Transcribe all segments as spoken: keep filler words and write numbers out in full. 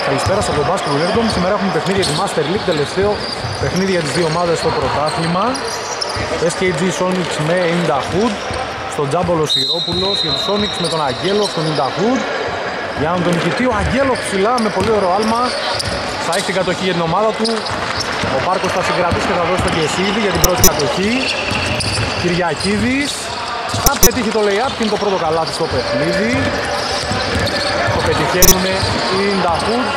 Καλησπέρα στο Basketball Nerdom. Σήμερα έχουμε παιχνίδια για τη Master League, τελευταίο παιχνίδι για τις δύο ομάδες στο πρωτάθλημα. ες κέι τζι Sonics με Indahood, στον Τζάμπολο Σιρόπουλος για τους Sonics με τον Αγγέλο στον Indahood. Για τον νικητή ο Αγγέλος ψηλά με πολύ ωραίο άλμα θα έχει την κατοχή για την ομάδα του. Ο Πάρκος θα συγκρατήσει και θα δώσει τον Κεσίδη για την πρώτη κατοχή. Κυριακίδης θα πετύχει το lay-up και είναι το πρώτο καλάθι στο παιχνίδι. Το πετυχαίνουν οι Indahood.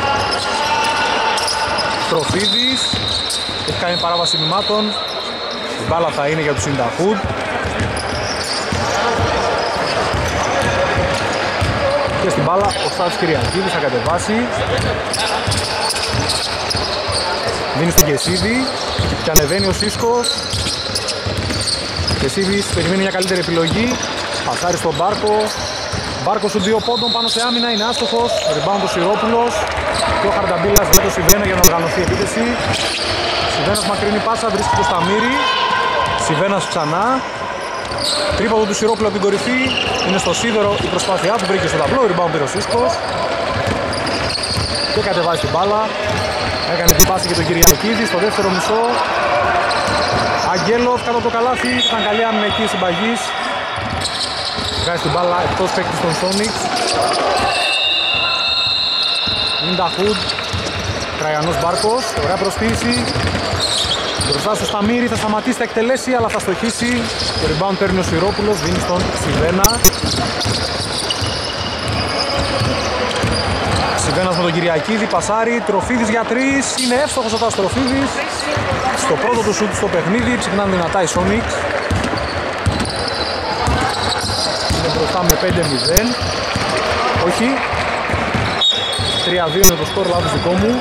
Τροφίδης έχει κάνει παράβαση μημάτων. Η μπάλα θα είναι για τους Indahood. Και στην μπάλα ο Στάτης Κυριακίδης θα κατεβάσει. Δίνει στον Κεσίδη και ανεβαίνει ο Σίσκος. Κεσίδης περιμένει μια καλύτερη επιλογή. Πασάρει στον Μπάρκο. Μπάρκος του δύο πόντων πάνω σε άμυνα, είναι άστοχος. Rebound ο Σιρόπουλος. Και ο Χαρταμπίλας με το Σιβένα για να οργανωθεί επίθεση. Σιβένας μακρινή πάσα, βρίσκει το Σταμύρη. Σιβένας ξανά. Τρίποδο του Σιρόπουλου από την κορυφή. Είναι στο σίδερο η προσπάθειά του, βρήκε στο ταμπλό. Rebound πήρε ο Σίσκος. Και κατεβάζει την μπάλα. Έκανε την πάση και τον Κυριακίδη στο δεύτερο μισό. Αγγέλος κάτω από το καλάθι. Ήταν καλή άμυνα εκεί συμπαγής. Βγάζει την μπάλα εκτός παίκτης των Sonics. Indahood. Τραϊανός Μπάρκος. Ωραία προσποίηση. Μπροστά στο Σταμύρη θα σταματήσει, θα εκτελέσει αλλά θα στοχίσει. Το rebound παίρνει ο Σιρόπουλος. Δίνει στον Σιβένα. Σιβένας με τον Κυριακίδη. Πασάρι. Τροφίδης για τρεις. Είναι εύστοχος ο Τάσος Τροφίδης. Στο πρώτο του σουτ στο παιχνίδι. Ψυχνάνε δυνατά οι Sonics. Είναι μπροστά με πέντε μηδέν. Όχι. τρία δύο είναι το σκορ, λάθος δικό μου.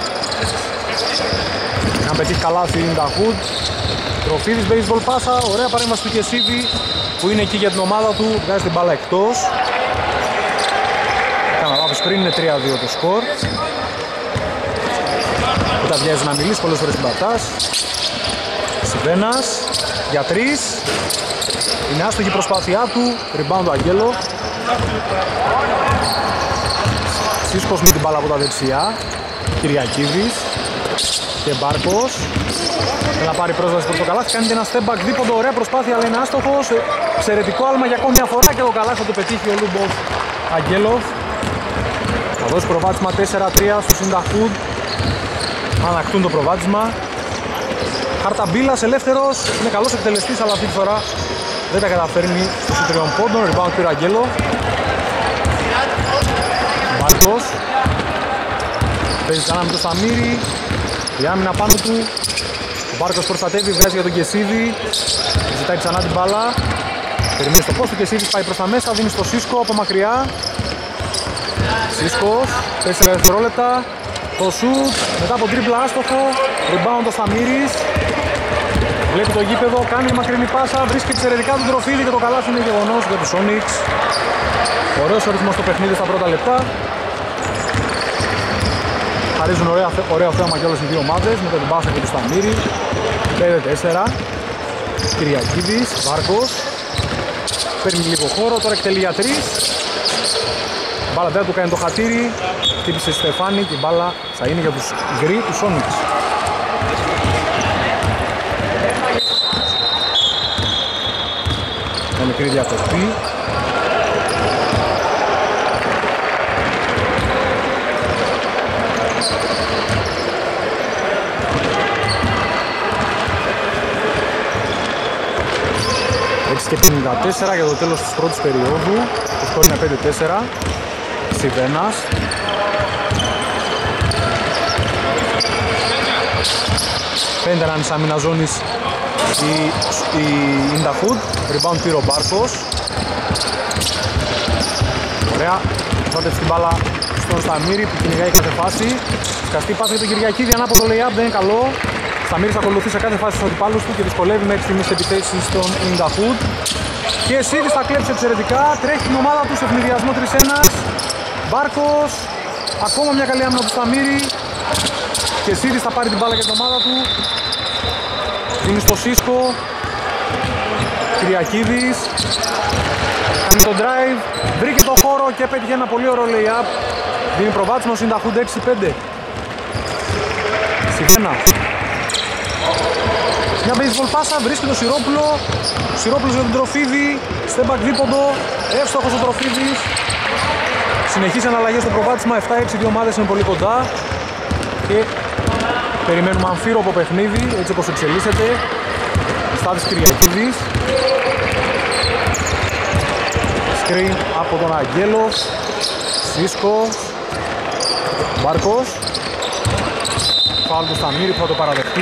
Να πετύχει καλάθι η Indahood. Τροφίδης baseball πάσα. Ωραία παρέμβαση του Κεσίδη που είναι εκεί για την ομάδα του. Βγάζει την μπάλα εκτός. Κάνα λάθος πριν, είναι τρία δύο το σκορ. Όταν βιάζει να μιλήσει πολλές φορές συμπατάς. Σιβένας για τρεις. Είναι άστοχη η προσπάθειά του. Rebound του Αγγέλο. Σίσκος με την μπάλα από τα δεξιά. Κυριακίδης και Μπάρκος. Θα πάρει πρόσβαση προς το καλάθι. Κάνει ένα step back δίποντο. Ωραία προσπάθεια αλλά είναι άστοχος. Εξαιρετικό άλμα για ακόμη μια φορά και το καλάθι θα το πετύχει ο Λούμπος Αγγέλος. Θα δώσει προβάδισμα τέσσερα τρία στους Indahood. Ανακτούν το προβάδισμα. Χαρταμπίλας ελεύθερος. Είναι καλός εκτελεστής αλλά αυτή τη φορά δεν τα καταφέρνει στους τριών πόντων. Rebound πήρε Αγγέλο. Μπάρκος. Παίζει ξανά με το Σταμύρη. Η άμυνα πάνω του. Ο Μπάρκος προστατεύει, βγάζει για τον Κεσίδη. Ζητάει ξανά την μπάλα. Περιμένει στο πόστο, ο Κεσίδης πάει προς τα μέσα. Δίνει στο Σίσκο από μακριά. Σίσκος. τέσσερα δευτερόλεπτα. Το σουτ. Μετά από τρίπλα άστοχο. Rebound ο Σταμύρης. Βλέπει το γήπεδο, κάνει μακρινή πάσα, βρίσκει εξαιρετικά τον Τροφίδη και το καλάθι είναι γεγονός για τους Sonics. Ωραίος ο ρυθμός στο παιχνίδι στα πρώτα λεπτά. Χαρίζουν ωραία, ωραίο θέαμα και όλες οι δύο ομάδες με την πάσα και του Σταμύρη. πέντε τέσσερα. Κυριακίδης, Βάρκος. Παίρνει λίγο χώρο, τώρα εκτελεί για τρεις. Μπάλα δεν του κάνει το χατήρι. Χτύπησε Στεφάνη και η μπάλα θα είναι για τους γκρι του Sonics. Μια μικρή διακοπή. έξι και πενήντα τέσσερα για το τέλος της πρώτης περίοδου. Το σκορ είναι πέντε τέσσερα. Σιβένας. Φαίνεται να είναι σαν άμυνα ζώνης η, η Indahood. Rebound πήρε ο Μπάρκος. Ωραία. Βάζετε την μπάλα στον Σταμύρη που κυνηγάει κάθε φάση. Σκαστή πάσα για τον Κυριακίδη, ανάποδο lay-up, δεν είναι καλό. Σταμύρης ακολουθεί σε κάθε φάση στους αντιπάλους του και δυσκολεύει μέχρι στιγμής τις επιθέσεις στον Indahood. Και Σίδης θα κλέψει εξαιρετικά. Τρέχει την ομάδα του σε ευνηδιασμό τρία ένα. Μπάρκος. Ακόμα μια καλή άμυνα του Σταμύρη. Και Σίδης θα πάρει την μπάλα για την ομάδα του. Δίνει στο Σίσκο. Κυριακίδης. Κάνει το drive. Βρήκε το χώρο και πέτυχε ένα πολύ ωραίο lay-up. Δίνει προβάδισμα ο Indahood έξι πέντε. Σιβένα. Μια baseball πάσα, βρίσκει το Σιρόπουλο. Σιρόπουλος για τον Τροφίδη. Step back δίποντο. Εύστοχος ο Τροφίδης. Συνεχίζει αναλλαγές στο προβάδισμα. επτά έξι, δύο ομάδες είναι πολύ κοντά. Και περιμένουμε αμφίροπο παιχνίδι, έτσι όπως εξελίσσεται. Στάδης Κυριακίδης. Screen από τον Αγγέλο. Σίσκο. Μπάρκος. Φάουλ του Σταμύρη που θα το παραδεχτεί.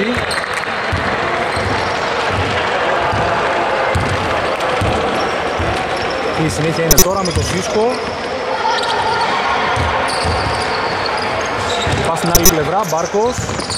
Και η συνέχεια είναι τώρα με το Σίσκο. Πάει στην άλλη πλευρά, Μπάρκος.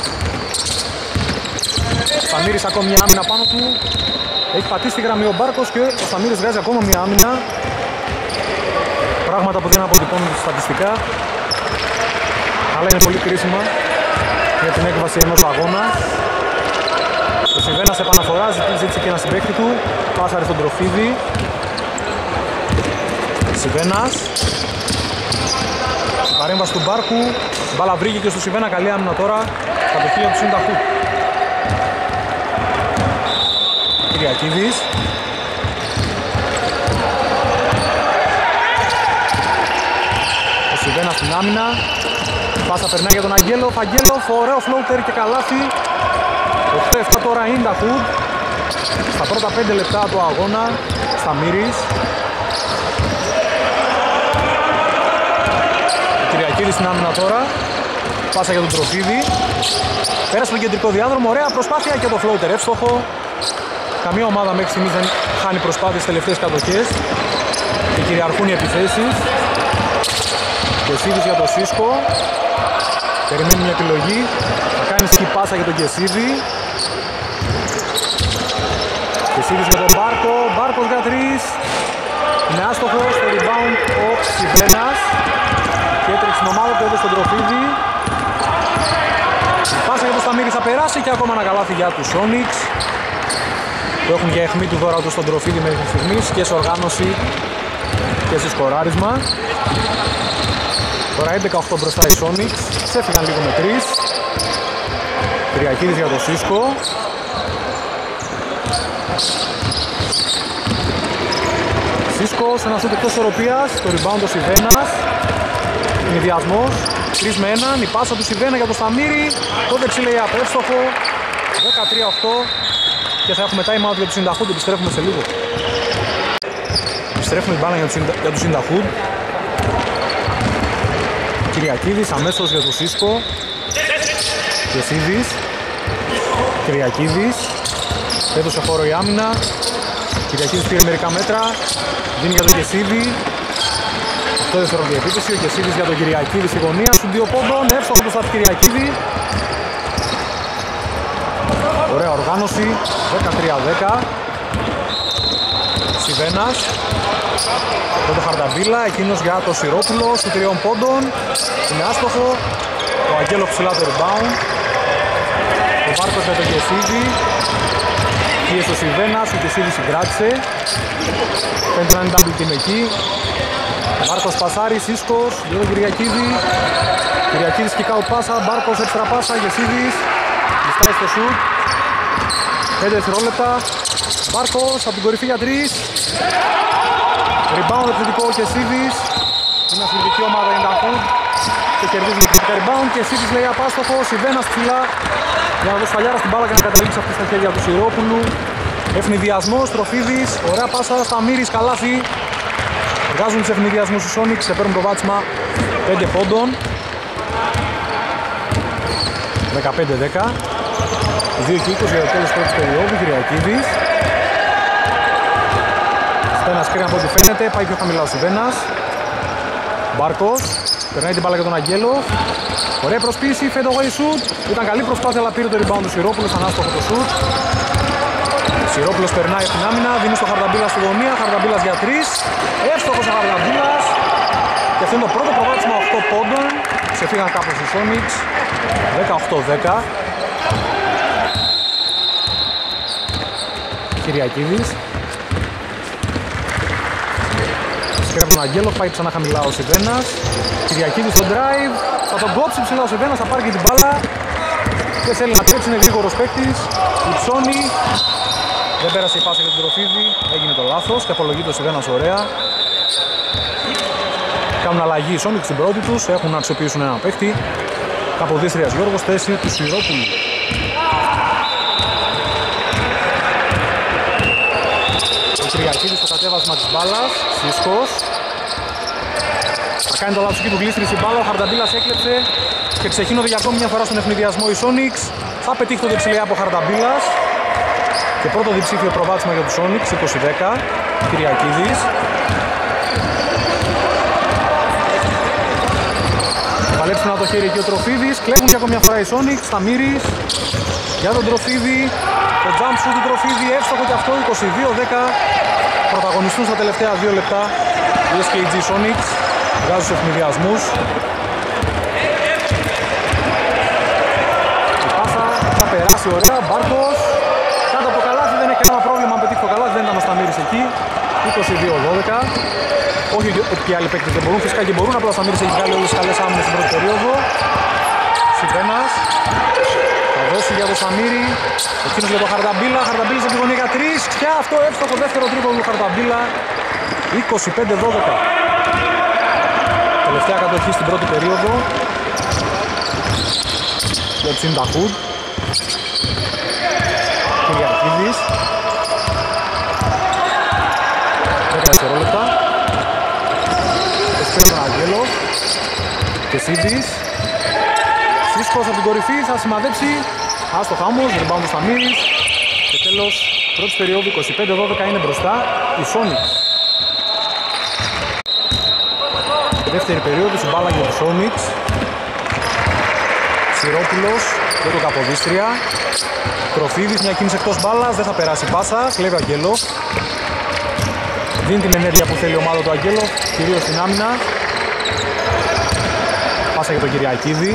Σταμύρης ακόμη μια άμυνα πάνω του. Έχει πατήσει τη γραμμή ο Μπάρκος και ο Σταμύρης βγάζει ακόμα μια άμυνα. Πράγματα που δεν αποτυπώνουν στατιστικά, αλλά είναι πολύ κρίσιμα για την έκβαση ενός αγώνα. Ο Σιβένας επαναφοράζει, ζήτησε και ένα συμπαίκτη του. Πάσαρε στον Τροφίδη. Σιβένας. Παρέμβαση του Μπάρκου. Μπάλα βρήκε και στο Σιβένα, καλή άμυνα τώρα. Στα πεχεία του Συνταχού. Κυριακίδης. Ο Σιβένας στην άμυνα. Πάσα περνάει για τον Αγγέλοφ. Αγγέλοφ, ωραίο φλόουτερ και καλάθι. οκτώ επτά τώρα είναι τα Χουντ. Στα πρώτα πέντε λεπτά του αγώνα. Σταμύρης. Κυριακίδης στην άμυνα τώρα. Πάσα για τον Τροφίδη. Πέρασε τον κεντρικό διάδρομο. Ωραία προσπάθεια και το φλόουτερ εύστοχο. Καμία ομάδα μέχρι στιγμής δεν χάνει προσπάθειες στις τελευταίες κατοχές. Και κυριαρχούν οι επιθέσεις. Κεσίδης για το Σίσκο. Περιμένει μια επιλογή. Θα κάνει σκι πάσα για τον Κεσίδη. Κεσίδης με τον Μπάρκο. Μπάρκος για τρεις. Είναι άστοχος. Στο rebound ο Σιβένας. Και έτρεξε την ομάδα του, έδωσε τον Τροφίδη. Η πάσα για τον Σταμύρη θα περάσει και ακόμα ένα καλάθι για τους Sonics. Που έχουν για αιχμή του δώρα του στον Τροφίδη μέχρι στιγμής και σε οργάνωση και σε σκοράρισμα. Τώρα έντεκα οκτώ μπροστά οι Sonics. Ξέφυγαν λίγο με τρεις. Κυριακίδης για το Σίσκο. Σίσκος, ένα σούτ εκτός ισορροπίας. Το rebound ο Σιβένας. Συνδυασμός. τρεις με έναν. Η πάσα του Σιβένα για το Σταμύρη. Το δεξί λέει απεύστοχο. δεκατρία οκτώ. Και θα έχουμε time out για τους Συνταχούντ. Επιστρέφουμε σε λίγο. Επιστρέφουμε την μπάλα για τους Συνταχούντ. Κυριακίδης αμέσως για το Σίσκο. Κεσίδης. Κυριακίδης. Έδωσε χώρο η άμυνα. Κυριακίδης πήρε μερικά μέτρα. Δίνει για τον Κεσίδη. Αυτό δευτερόλεπτη επίθεση. Ο Κεσίδης για τον Κυριακίδη στη γωνία. Σου δύο πόντων. Εύστοχο μπροστά του Κυριακίδη. Ωραία οργάνωση. δεκατρία δέκα. Σιβένας. Από το Χαρταμπίλα. Εκείνος για το Σιρόπουλο. Σου τριών πόντων. Είναι άστοχο. Ο Αγγέλο ψηλά το rebound. Ο Βάρκος για τον Κεσίδη. Πίεσε ο Σιβένας. Ο Κεσίδης συγκράτησε. Πέντε να είναι double team εκεί. Μπάρκος πασάρι, Σίσκος, για τον Κυριακίδη. Κυριακίδης kick out πάσα, Μπάρκος έξτρα πάσα, Γεσίδης. Λιστάει στο σουτ. πέντε δευτερόλεπτα. Μπάρκος από την κορυφή για τρεις. Rebound επιθετικό ο Κεσίδης. Είναι αθλητική ομάδα είναι τα Χουντ. Και κερδίζει με επιθετικά rebound. Κεσίδης λέει απάστοχο, Σιβένας ψηλά. Για να δώσει φαλιάρα στην μπάλα και να καταλήξει αυτή στα χέρια του Σιρόπουλου. Ευνηδιασμός, Τροφίδης, ωραία πάσα, Σταμύρης, καλάθι. Βγάζουν τους ευνηδιασμούς στους Sonics, σε παίρνουν προβάδισμα πέντε πόντων. δεκαπέντε δέκα. δύο και είκοσι για το τέλος πρώτης περίοδου, Κυριακίδης. Στένας κρίνει από ό,τι φαίνεται, πάει πιο χαμηλά ο Σιβένας. Μπάρκος, περνάει την μπάλα για τον Αγγέλο. Ωραία προσποίηση, fade away shoot. Ήταν καλή προσπάθεια, αλλά πήρε το rebound του Σιρόπουλος, ανάστοχο το shoot. Σιρόπουλος περνάει από την άμυνα, δίνει στο Χαρταμπίλα στη γωνία, Χαρταμπίλας για τρεις. Εύστοχος ο Χαρταμπίλας. Και αυτό είναι το πρώτο προβάδισμα οκτώ πόντων. Ξεφύγαν κάπως οι Sonics. δεκαοκτώ δέκα. Κυριακίδης. Σκρέφει τον Αγγέλο, πάει ξανά χαμηλά ο Σιβένας. Κυριακίδης στο drive. Θα τον κόψει ψηλά ο Σιβένας, θα πάρει και την μπάλα. Δεν θέλει να τρέξει, είναι γρήγορος παίκτης. Υψώνει. Δεν πέρασε η πάσα για τον Τροφίδη. Έγινε το λάθος και απολογεί το Σιβένας ωραία. Κάνουν αλλαγή οι Sonics στην πρώτη τους. Έχουν να αξιοποιήσουν ένα παίκτη. Καποδίστριας Γιώργος, θέση του Σιρόπουλου. Ο Κυριακίδης στο κατέβασμα της μπάλας. Σίσκος. Θα κάνει το λάθος εκεί του γλίστρη στην μπάλα. Ο Χαρταμπίλας έκλεψε και ξεχύνονται για ακόμη μια φορά στον ευνηδιασμό οι Sonics. Θα πετύχει το δεξιλέα από Χαρταμπίλας. Και πρώτο διψήφιο προβάδισμα για τους Sonics, είκοσι δέκα. Κυριακίδης. Παλέψουν από το χέρι εκεί ο Τροφίδης. Κλέβουν και ακόμη μια φορά οι Sonics. Σταμύρης για τον Τροφίδη. Το jump shoot του Τροφίδη, εύστοχο και αυτό, είκοσι δύο δέκα. Πρωταγωνιστούν στα τελευταία δύο λεπτά οι ες κέι τζι Sonics. Βγάζουν στους ευνηδιασμούς. Η πάσα θα περάσει ωραία. Μπάρκος κάτω από το καλάθι, δεν έχει κανένα πρόβλημα αν πετύχει το καλάθι, δεν ήταν ο Σταμύρης εκεί. είκοσι δύο δώδεκα. Όχι ότι και άλλοι παίκτες δεν μπορούν, φυσικά και μπορούν, απλά ο Σταμύρης έχει βγάλει όλες τις καλές άμυνες στην πρώτη περίοδο. Σιβένας θα δώσει για τον Σταμύρη, εκείνος για τον Χαρταμπίλα. Χαρταμπίλας από τη γωνία για τρεις και αυτό εύστοχο δεύτερο τρίποντο του Χαρταμπίλα. είκοσι πέντε δώδεκα. Τελευταία κατοχή στην πρώτη περίοδο για τους Ινταχούντ. Κυριακίδης. δέκα δευτερόλεπτα. Εσπρίνει τον Αγγέλο. Και Σίδης. Σίσκος από την κορυφή θα σημαδέψει. Άστοχα όμως, rebound του Σταμύρης. Και τέλος, πρώτης περίοδου είκοσι πέντε δώδεκα είναι μπροστά η Sonics. Δεύτερη περίοδο, η μπάλα για τους Sonics. Σιρόπουλος για το Καποδίστρια. Τροφίδης, μια κίνηση εκτός μπάλας, δεν θα περάσει πάσα. Κλέβει ο Αγγέλος. Δίνει την ενέργεια που θέλει η ομάδα του Αγγέλος, κυρίως στην άμυνα. Πάσα για τον Κυριακίδη.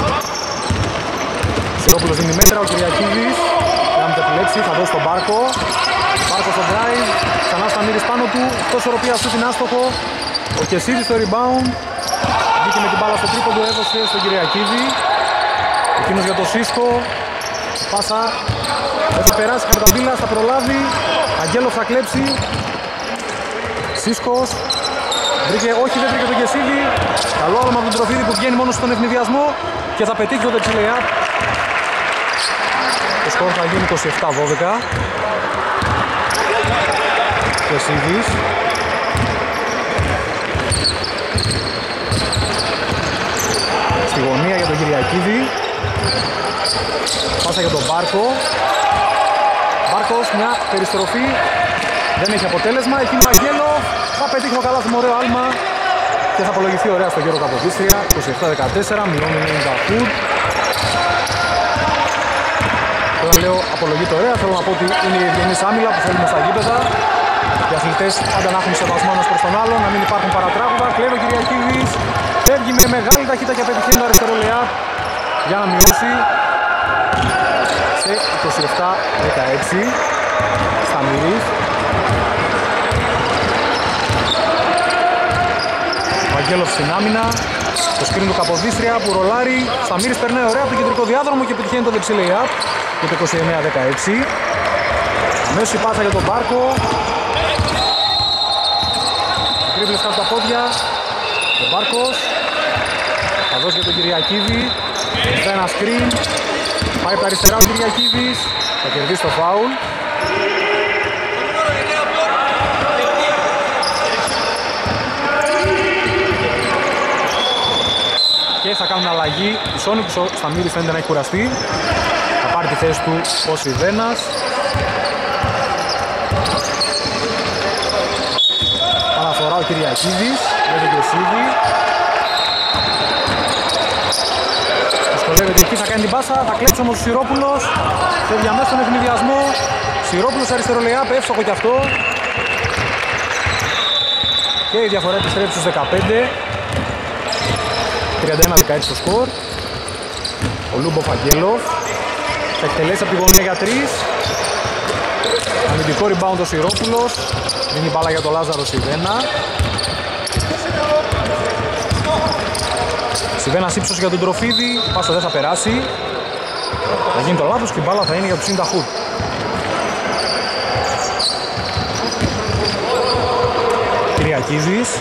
Σιρόπουλος δίνει μέτρα, ο Κυριακίδης. Για να μην το επιλέξει, θα δώσει τον Μπάρκο. Μπάρκο στο drive, ξανά Σταμύρης πάνω του. Εκτός οροπίας του είναι άστοχο. Ο Κεσίδης στο rebound. Βγήκε με την μπάλα στο τρίποντο, έδωσε στον Κυριακίδη. Εκείνος για το Σίσκο. Πάσα. Δεν θα περάσει, Χαρταμπίλας θα προλάβει. Αγγέλος θα κλέψει. Σίσκος. Βρήκε, όχι δεν βρήκε τον Κεσίδη. Καλό άλμα από τον Τροφίδη που βγαίνει μόνο στον ευνηδιασμό. Και θα πετύχει το δεξιλεά. Το σκορ θα γίνει είκοσι επτά δώδεκα. Κεσίδης. Στη γωνία για τον Κυριακίδη. Πάσα για τον Μπάρκο. Μπάρκος, μια περιστροφή. Δεν έχει αποτέλεσμα. Εκεί είναι ο Αγγέλο. Θα πετύχει το καλάθι με ωραίο άλμα. Και θα απολογηθεί ωραία στο Γιώργο Καποδίστρια. είκοσι επτά δεκατέσσερα, μειώνει ενενήντα φουτ. Όταν λέω απολογείται ωραία, θέλω να πω ότι είναι η ευγενής άμυλα που θέλουμε στα γήπεδα. Οι αθλητές πάντα να έχουν σεβασμό ένας προς τον άλλον, να μην υπάρχουν παρατράγουδα. Κλέβει ο Κυριακίδης. Φεύγει με μεγάλη ταχύτητα και πετυχαίνει το αριστερό λεά για να μειώσει σε είκοσι επτά δεκαέξι. Σταμύρης. Ο Αγγέλος στην άμυνα. Το σκριν του Καποδίστρια που ρολάρει. Σταμύρης περνάει ωραία από το κεντρικό διάδρομο και πετυχαίνει το δεξί lay-up για το είκοσι εννέα δεκαέξι. Αμέσως η πάσα για τον Μπάρκο. Τρίβλες κάτω τα πόδια. Ο Μπάρκος θα δώσει για τον Κυριακίδη. Θα ένα σκριν. Πάει από τα αριστερά ο Κυριακίδης. Θα κερδίσει το φάουλ. Και θα κάνουν αλλαγή. Η Sonics, ο Σταμύρης φαίνεται να έχει κουραστεί. Θα πάρει τη θέση του ο Σιβένας. Παραφορά ο Κυριακίδης. Βλέπει και Σίδη. Δυσκολεύεται εκεί, θα κάνει την πάσα. Θα κλέψει όμως ο Σιρόπουλος. Φεύγει αμέσως στον ευνηδιασμό. Σιρόπουλος αριστερό lay-up, εύστοχο κι αυτό. Και η διαφορά επιστρέφει στους δεκαπέντε. τριάντα ένα δεκαέξι το σκορ. Ο Λούμπο Φαγγέλοφ θα εκτελέσει από τη γωνία για τρεις. Αμυντικό rebound ο Σιρόπουλος. Δίνει μπάλα για τον Λάζαρο Σιβένα. Σιβένας ύψος για τον Τροφίδη. Η πάσα δεν θα περάσει. Θα γίνει το λάθος και η μπάλα θα είναι για τους Ινταχούντ. Κυριακίδης.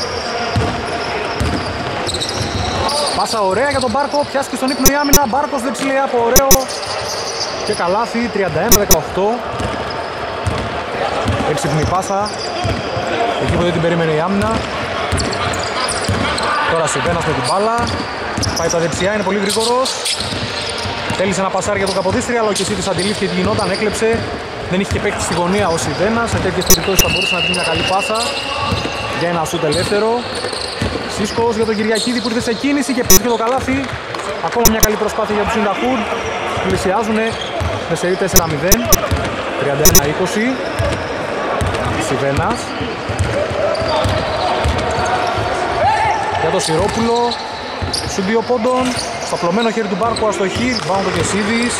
Πάσα ωραία για τον Μπάρκο, πιάστηκε στον ύπνο η άμυνα. Μπάρκος δεν ψηλεί από ωραίο. Και καλάθι, τριάντα ένα δεκαοκτώ. Έξυπνη πάσα. Εκεί που δεν την περίμενε η άμυνα. Τώρα Σιβένας με την μπάλα. Πάει τα δεξιά, είναι πολύ γρήγορος. Θέλησε να πασάρει για τον Καποδίστρια, αλλά ο Κεσίδης αντιλήφθηκε τι γινόταν, έκλεψε. Δεν είχε και παίκτη στη γωνία ο Σιβένας. Σε τέτοιες περιπτώσεις θα μπορούσε να δει μια καλή πάσα. Για ένα σούτ ελεύθερο. Σίσκος για τον Κυριακίδη που ήρθε σε κίνηση και πέφτει το καλάθι. Ακόμα μια καλή προσπάθεια για τους Ινταχούντ. Πλησιάζουν με σερί τέσσερα μηδέν. τριάντα ένα είκοσι. Σιβένας. Για τον Σιρόπουλο. Σου δύο πόντων. Στο απλωμένο χέρι του Μπάρκου αστοχή. Βάουν το Κεσίδης.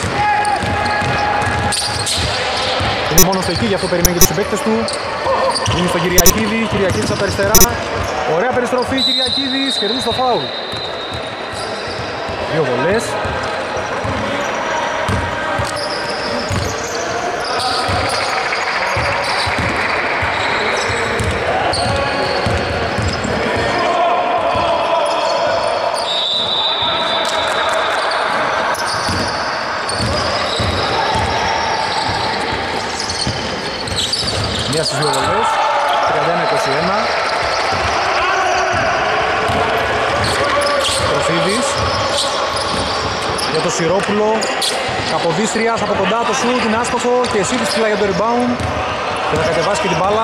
Είναι μόνο στο εκεί, γι' αυτό περιμένει και τους συμπαίκτες του. Είναι στον Κυριακίδη. Κυριακίδης από τα αριστερά. Ωραία περιστροφή, Κυριακίδης. Κερδίζει το φάουλ. Δύο βολές. Μία στις δύο βολές, τριάντα ένα είκοσι ένα. Τροφίδης για το Σιρόπουλο. Καποδίστριας από κοντά το σουτ, είναι άστοχο και εσύ της φύλλα για το rebound. Και θα κατεβάσει και την μπάλα.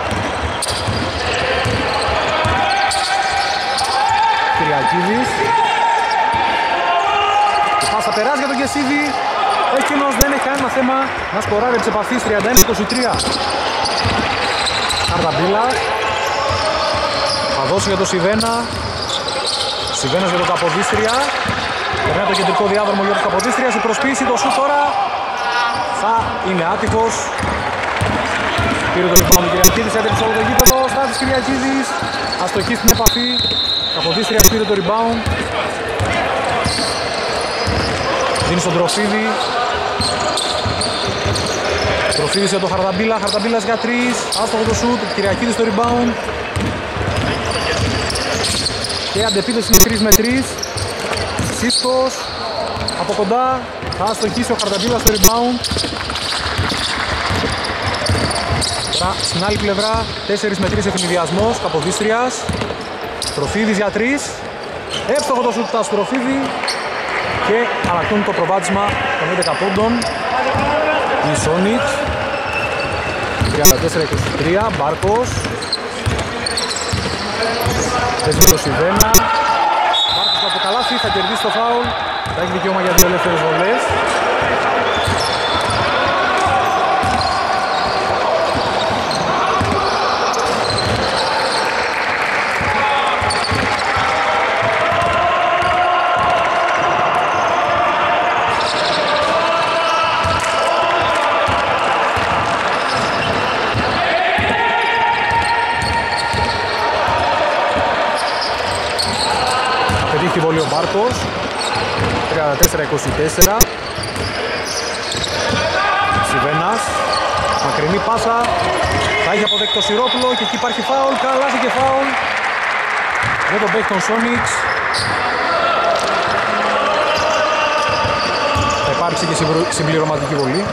Κυριακίδης. Η πάσα περάσει για τον Κεσίδη. Εκείνος δεν έχει κανένα θέμα να σκοράρει εξ επαφής. Τριάντα ένα είκοσι τρία. Χαρδαμπίλας. Θα δώσει για το Σιβένα. Σιβένας για το Καποδίστρια. Περνάει το κεντρικό διάδρομο για το Καποδίστρια. Η προσποίηση, το σουτ τώρα θα είναι άτυχος. Πήρε το rebound του Κυριακίδης, έτρεψε όλο το γήπεδο. Στάθης Κυριακίδης. Αστοχή στην επαφή. Καποδίστρια πήρε το rebound. Δίνει στον Τροφίδη. Τροφίδης για το Χαρδαμπίλα. Χαρδαμπίλας για τρεις. Άστοχο το σουτ. Κυριακίδης στο rebound. Και αντεπίθεση με τρεις με τρεις. Σίσκος από κοντά. Θα αστοχίσει ο Χαρδαμπίλας στο rebound. Τώρα στην άλλη πλευρά τέσσερα με τρεις ευνηδιασμός. Καποδίστριας. Τροφίδης για τρεις. Εύστοχο το σουτ του Αστροφίδη. Και ανακτούν το προβάδισμα των έντεκα πόντων. Η Σόνιτ. τριάντα τέσσερα είκοσι τρία. Μπάρκος. Παίζει με το Σιβένα. Μπάρκος από καλάθι, θα κερδίσει το φάουλ. Θα έχει δικαίωμα για δύο ελεύθερες βολές. Έχει βολή ο Μπάρκος. τριάντα τέσσερα είκοσι τέσσερα. Σιβένας. Μακρινή πάσα. Θα έχει αποδέξει το Σιρόπουλο και εκεί υπάρχει φάουλ. Καλάζει και φάουλ για τον παίκτη των Sonics. Θα υπάρξει και συμπληρωματική βολή.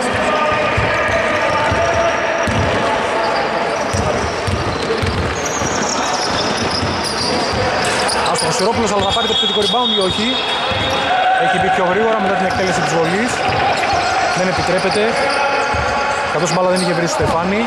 Ο Σιρόπουλος αλλά θα πάρει το επιθετικό rebound ή όχι. Έχει μπει πιο γρήγορα μετά την εκτέλεση της βολής. Δεν επιτρέπεται. Καθώς η μπάλα δεν είχε βρει στο Στεφάνι.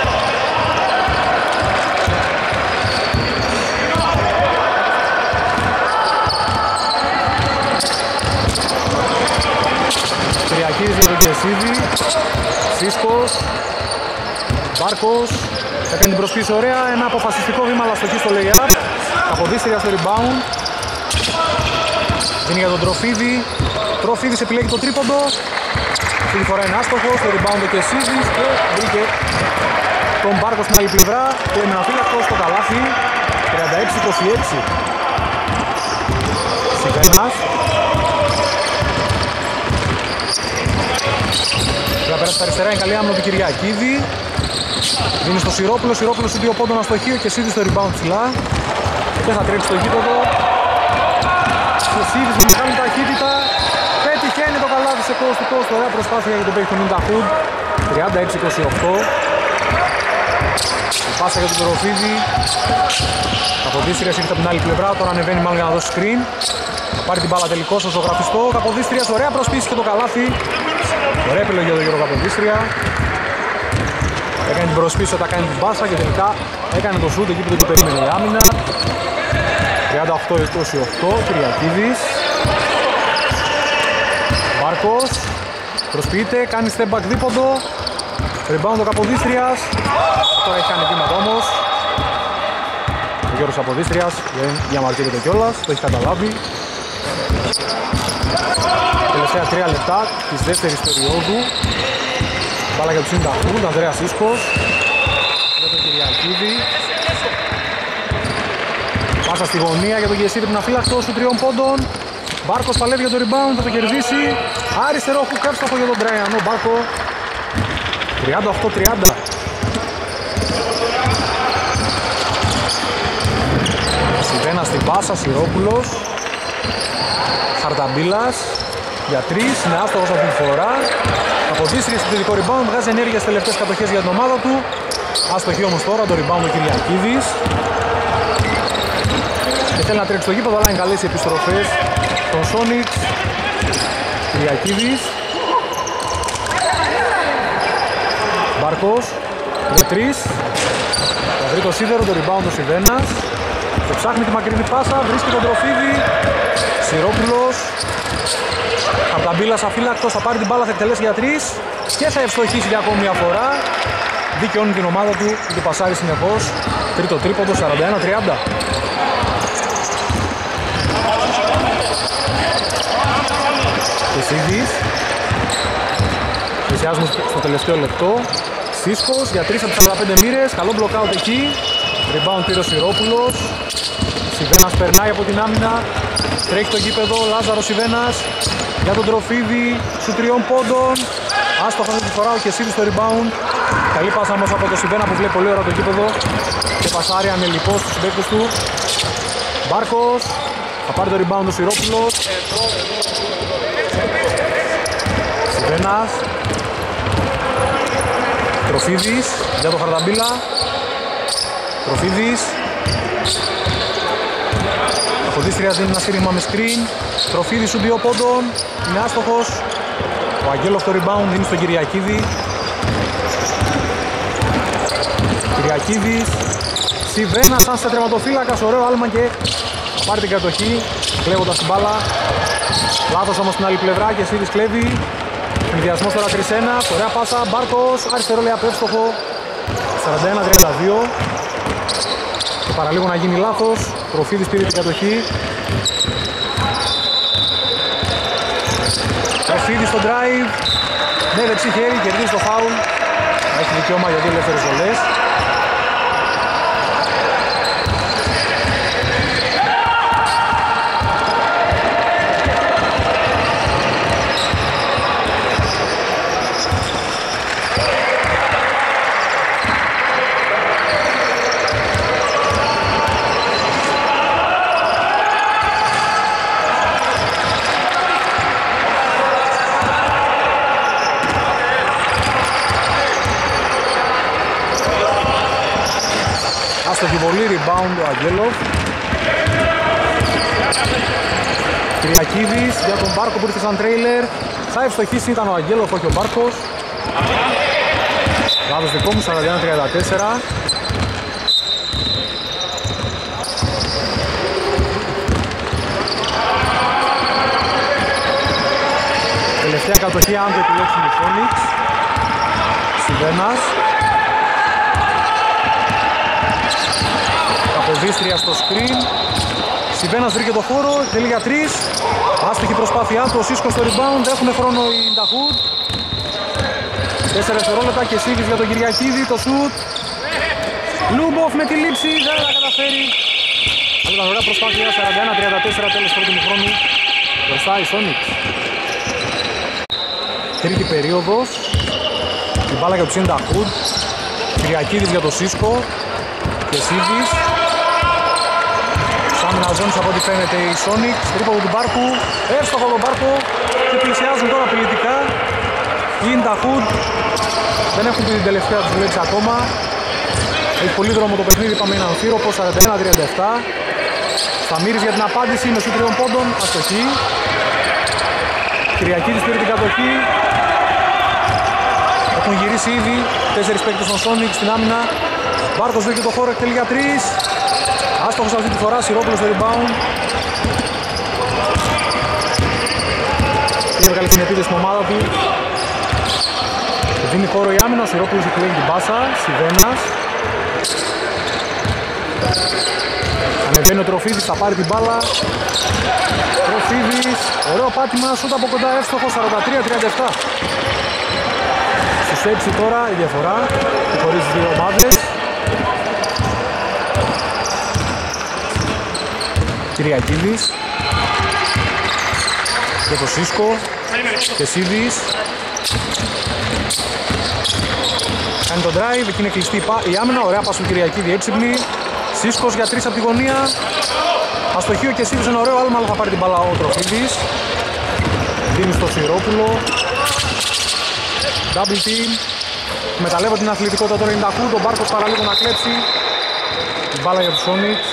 Κυριακίδης για τον Κεσίδη. Σίσκος. Μπάρκος. Έκανε την προσπίση ωραία. Ένα αποφασιστικό βήμα αλλά στοχή στο lay-up. Καποδίστρια στο rebound. Δίνει για τον Τροφίδη. Τροφίδης επιλέγει το τρίποντο. Αυτή τη φορά είναι άστοχος. Στο rebound ο Κεσίδης και βρήκε τον Μπάρκο στην άλλη πλευρά. Και με αναφύλακτο στο καλάθι. τριάντα έξι είκοσι έξι. Σιβένας. Θα περάσει στα αριστερά, είναι καλή άμυνα του Κυριακίδη. Δίνει στο Σιρόπουλο, Σιρόπουλο σε δύο πόντων αστοχείο και Σίδης στο rebound ψηλά. Δεν θα τρέξει στο γήπεδο. Ο Σίδης με μεγάλη ταχύτητα πετυχαίνει το καλάθι σε coast to coast. Ωραία προσπάθεια για τον παίκτη του Νίντα Χουντ. τριάντα έξι είκοσι οκτώ. Η πάσα για τον Τροφίδη. Καποδίστριας ήρθε από την άλλη πλευρά, τώρα ανεβαίνει μάλλον για να δώσει screen. Θα πάρει την μπάλα τελικώς στο ζωγραφιστό. Καποδίστριας, ωραία προσπίση και το καλάθι. Ωραία επιλογή για τον Γιώργο Καποδίστρια. Έκανε την προσπίση όταν κάνει την πάσα και τελικά έκανε το σούτ εκεί που δεν το περίμενε η άμυνα. τριάντα οκτώ είκοσι οκτώ, Κυριακίδης. Μπάρκος, προσποιείται, κάνει step back δίποντο. Rebound ο Καποδίστριας. Τώρα έχει κάνει βήματα όμως. Ο Γιώργος Καποδίστριας διαμαρτύρεται κιόλας, το έχει καταλάβει. Τελευταία τρία λεπτά της δεύτερης περίοδου. Μπάλα για τους Νίντα Χουντ, Ανδρέας Ίσκος. Για τον Κυριακίδη. Πάσα στη γωνία για τον Γεσίδη που είναι αφύλακτος του τριών πόντων. Μπάρκος παλεύει για το rebound, θα το κερδίσει. Αριστερό hook εύστοχο για τον Τραϊανό Μπάρκο. τριάντα οκτώ τριάντα. Σιβένα στην πάσα, Σιρόπουλος. Χαρταμπίλας για τρεις, είναι άστοχος αυτή τη φορά. Αποδίστηκε στο τελικό rebound, βγάζει ενέργεια στις τελευταίες κατοχές για την ομάδα του. Άστοχη όμως τώρα το rebound ο Κυριακίδης. Και θέλει να τρέξει στο γήπεδο, αλλά είναι καλές οι επιστροφές των Sonics. Κυριακίδης. Μπάρκος για τρεις. Θα βρει το σίδερο, το rebound ο Σιβένας. Και ψάχνει τη μακρινή πάσα, βρίσκει τον Τροφίδη. Σιρόπουλος. Χαρταμπίλας αφύλακτος, θα πάρει την μπάλα, θα εκτελέσει για τρεις. Και θα ευστοχίσει για ακόμη μια φορά. Δικαιώνει την ομάδα του και το πασάρει συνεχώς. Τρίτο τρίποντο, σαράντα ένα τριάντα. Και Σίδης. Πλησιάζουμε στο τελευταίο λεπτό. Σίσκος για τρεις από τις σαράντα πέντε μοίρες. Καλό μπλοκάουτ εκεί. Rebound πήρε ο Σιρόπουλος. Σιβένας περνάει από την άμυνα. Τρέχει το γήπεδο. Λάζαρος Σιβένας για τον Τροφίδη. Σου τριών πόντων. Άστοχα αυτή τη φορά ο Κεσίδης στο rebound. Καλή πάσα όμως από το Σιβένα που βλέπει πολύ ώρα το γήπεδο. Και πασάρει ανελιπώς στους συμπαίκτες του. Μπάρκος. Θα πάρει το rebound ο Σιρόπουλος. Σιβένας. Τροφίδης για τον Χαρταμπίλα. Τροφίδης. Αποδίστριας δίνει ένα σφύριγμα με screen. Τροφίδης σου δύο πόντων. Είναι άστοχος. Ο Αγγέλοφ το rebound δίνει στον Κυριακίδη. Κυριακίδης. Σιβένας σαν σε τερματοφύλακας. Ωραίο άλμα και πάρει την κατοχή. Κλέβοντας την μπάλα. Λάθος όμως στην άλλη πλευρά και Σίδης κλέβει. Συνδυασμός τώρα τρία ένα. Ωραία πάσα. Μπάρκος. Αριστερό λέει απεύστοχο. σαράντα ένα τριάντα δύο. Και παραλίγο να γίνει λάθος. Τροφίδης πήρε την κατοχή. Τροφίδης στο drive. Ναι, δεξί χέρι, κερδίζει το foul. Έχει δικαίωμα για δύο ελεύθερες βολές. Στο επιβολή rebound ο Αγγέλοφ. Κυριακίδης για τον Μπάρκο που ήρθε σαν τρέιλερ. Θα ευστοχίσει, ήταν ο Αγγέλοφ, όχι ο Μπάρκος. Λάθος δικό μου, σαράντα ένα τριάντα τέσσερα. Τελευταία κατοχή αν το επιλέξουν οι Sonics. Σιβένας. Αποδίστρια στο screen. Σιβένας βρήκε το χώρο, θέλει για τρεις. Άστοχη προσπάθειά του, ο Σίσκος στο rebound. Έχουν χρόνο οι Νίντα Χουντ. τέσσερα δευτερόλεπτα και Σίβης για τον Κυριακίδη, το σουτ. Λούμποφ με τη λήψη, δεν θα καταφέρει. Αλλά ήταν ωραία προσπάθεια, σαράντα ένα τριάντα τέσσερα τέλος πρώτου χρόνου. Μπροστά οι Sonics. Τρίτη περίοδος. Η μπάλα για το Σινταχούντ. Κυριακίδης για το Σίσκο. Και Σίδης. Σάμινα ζώνης από ό,τι φαίνεται η Sonics. Τρίποδο του Μπάρκου. Εύστοχο τον Μπάρκο. Και πλησιάζουν τώρα απειλητικά. Η Σινταχούντ δεν έχουν την τελευταία τους λέξη ακόμα. Έχει πολύ δρόμο το παιχνίδι. Πάμε έναν θύροπο. σαράντα ένα τριάντα επτά. Σταμύρης για την απάντηση. Με σου τριών πόντων. Αστοχή. Κυριακίδης πήρε την κατοχή. Έχουν γυρίσει ήδη τέσσερις παίκτες των Sonics στην άμυνα. Μπάρκος βρήκε το χώρο, εκτελεί για τρεις. Άστοχος αυτή τη φορά, Σιρόπουλος στο rebound. Πήρε μεγάλη συνεπίδες στην ομάδα του. Δίνει χώρο η άμυνα, Σιρόπουλος εκλέγει την πάσα. Σιβένας. Ανεβαίνει ο Τροφίδης, θα πάρει την μπάλα. Τροφίδης, ωραίο πάτημα, σούτ από κοντά, εύστοχο, σαράντα τρία τριάντα επτά. Στους έξι τώρα η διαφορά, χωρίς τις δύο ομάδες. Κυριακίδης και το Σίσκο και Σίδης. Κάνει τον drive, εκεί είναι κλειστή η άμυνα, ωραία πάση του Κυριακίδη, έξυπνη. Σίσκος για τρεις από τη γωνία. Αστοχείο και Σίδης, ένα ωραίο άλμα, αλλά θα πάρει την μπάλα ο Τροφίδης. Δίνει στο Σιρόπουλο. Double team. Μεταλλεύω την αθλητικότητα τώρα είναι τα χούντ. Ο Μπάρκος παραλίγο να κλέψει. Την μπάλα για τους Sonics.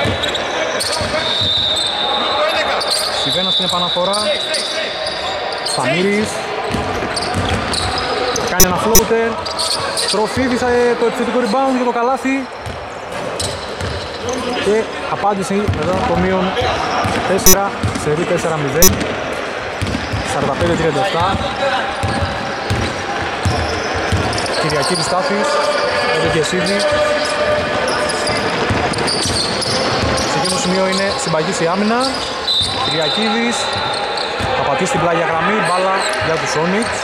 Σιβένα στην επαναφορά. Σταμύρης. Κάνει ένα floater. Τροφίδης το επιθετικό rebound για το καλάθι. Και απάντηση μετά το μείον τέσσερα σε ρί τέσσερα μηδέν. σαράντα πέντε τριάντα επτά. Κυριακίδης Τάφης, εδώ και Σίδη. Σε εκείνο το σημείο είναι συμπαγής η άμυνα. Κυριακίδης θα πατήσει την πλάγια γραμμή, μπάλα για τους Sonics.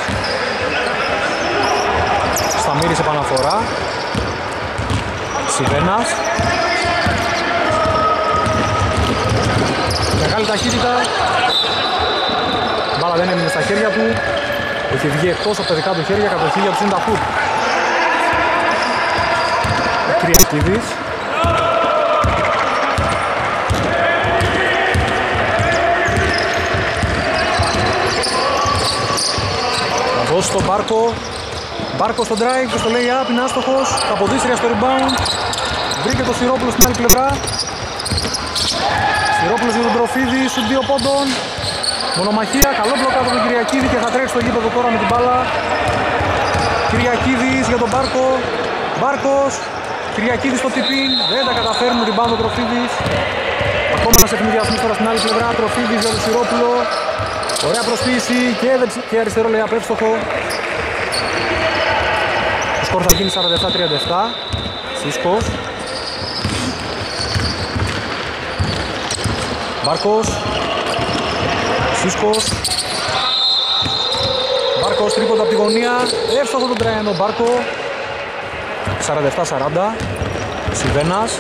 Σταμύρης επαναφορά. Σιβένας. Μεγάλη ταχύτητα. Μπάλα δεν έμεινε στα χέρια του. Έχει βγει εκτός από τα δικά του χέρια, κατοχή για τους Σινταχούντ. Κυριακίδης. Θα δώσει τον Μπάρκο. Μπάρκο στο drive και στο lay-up, είναι άστοχος. Θα αποδίστρια στο rebound. Βρήκε το Σιρόπουλο στην άλλη πλευρά. Σιρόπουλος για τον Τροφίδη, σου δύο πόντων. Μονομαχία, καλό μπλοκ από τον Κυριακίδη και θα τρέξει στο γήπεδο τώρα με την μπάλα. Κυριακίδης για τον Μπάρκο. Μπάρκος. Κυριακίδης στο τυπίν. Δεν τα καταφέρνουν, rebound ο Τροφίδης. Ακόμα ένας ευνηδιασμός τώρα στην άλλη πλευρά. Τροφίδης για τον Σιρόπουλο. Ωραία προσποίηση και, και αριστερό λέει απεύστοχο. Το σκορ θα γίνει σαράντα επτά τριάντα επτά. Σίσκος. Μπάρκος. Σίσκος. Μπάρκος τρίποντο από τη γωνία. Εύστοχο τον Τραϊανό Μπάρκο. σαράντα επτά σαράντα. Σιβένας.